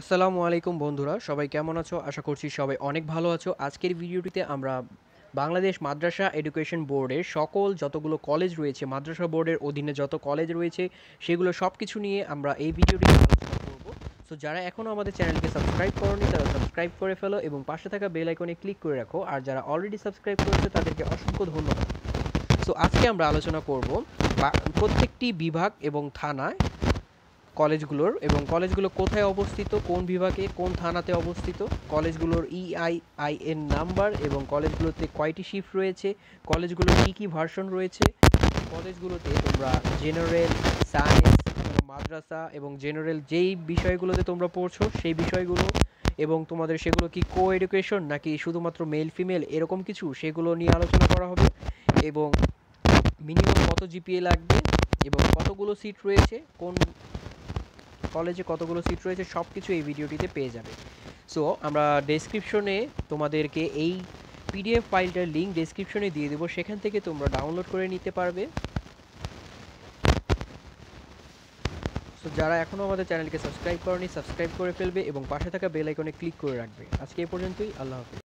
আসসালামু আলাইকুম বন্ধুরা, সবাই কেমন আছো? আশা করছি সবাই অনেক ভালো আছো। আজকের ভিডিওটিতে আমরা বাংলাদেশ মাদ্রাসা এডুকেশন বোর্ডের সকল যতগুলো কলেজ রয়েছে, মাদ্রাসা বোর্ডের অধীনে যত কলেজ রয়েছে সেগুলো সব কিছু নিয়ে আমরা এই ভিডিওটিতে আলোচনা করব। সো যারা এখনও আমাদের চ্যানেলকে সাবস্ক্রাইব করনি তারা সাবস্ক্রাইব করে ফেলো এবং পাশে থাকা বেল আইকনে ক্লিক করে রাখো। আর যারা অলরেডি সাবস্ক্রাইব করেছে তাদেরকে অসংখ্য ধন্যবাদ। সো আজকে আমরা আলোচনা করব প্রত্যেকটি বিভাগ এবং থানায় কলেজগুলোর এবং কলেজগুলো কোথায় অবস্থিত, কোন বিভাগে, কোন থানাতে অবস্থিত, কলেজগুলোর ইআইআইএন নাম্বার এবং কলেজগুলোতে কয়টি শিফট রয়েছে, কলেজগুলোর কী কী ভার্সন রয়েছে, কলেজগুলোতে তোমরা জেনারেল, সায়েন্স, মাদ্রাসা এবং জেনারেল যেই বিষয়গুলোতে তোমরা পড়ছো সেই বিষয়গুলো এবং তোমাদের সেগুলো কি কো এডুকেশন নাকি শুধুমাত্র মেল ফিমেল এরকম কিছু সেগুলো নিয়ে আলোচনা করা হবে এবং মিনিমাম কত জিপিএ লাগবে এবং কতগুলো সিট রয়েছে, কোন কলেজে কতগুলো সিট রয়েছে সব কিছু এই ভিডিওটিতে পেয়ে যাবে। সো আমরা ডেসক্রিপশনে তোমাদেরকে এই পিডিএফ ফাইলটার লিঙ্ক ডেসক্রিপশনে দিয়ে দেবো, সেখান থেকে তোমরা ডাউনলোড করে নিতে পারবে। সো যারা এখনও আমাদের চ্যানেলকে সাবস্ক্রাইব করনি সাবস্ক্রাইব করে ফেলবে এবং পাশে থাকা বেল আইকনে ক্লিক করে রাখবে। আজকে এই পর্যন্তই, আল্লাহ হাফেজ।